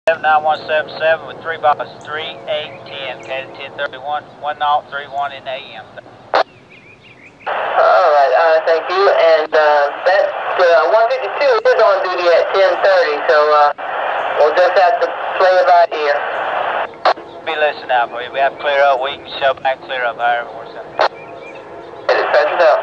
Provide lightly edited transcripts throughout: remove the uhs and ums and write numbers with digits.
9177 with 3 boxes, 3, 8, 10, headed 1031, 1031 in the AM. Alright, thank you. And that 152 is on duty at 10:30, so we'll just have to play it by ear. Be listening out for you. We have to clear up. We can show back, clear up, however we're saying. Dispatch it out.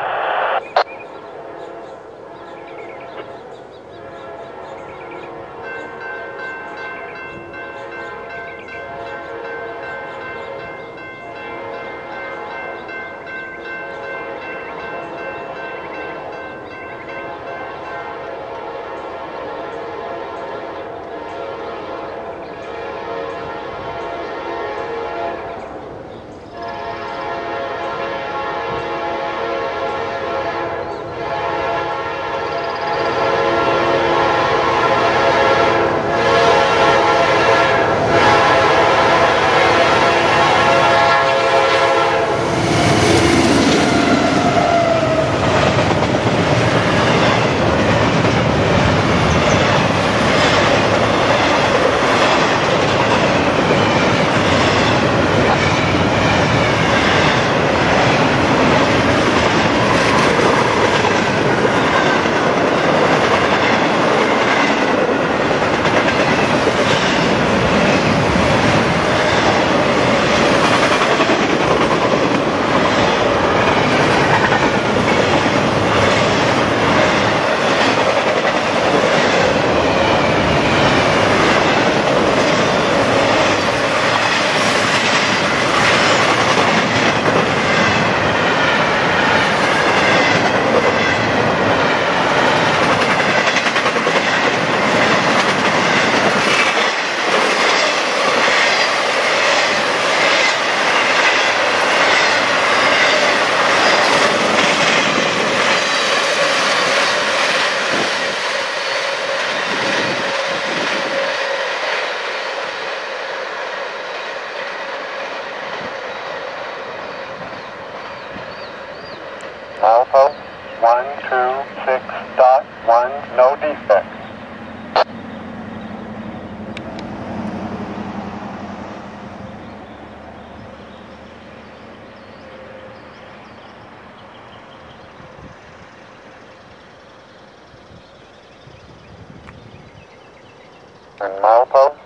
Milepost 126.1, no defects. And milepost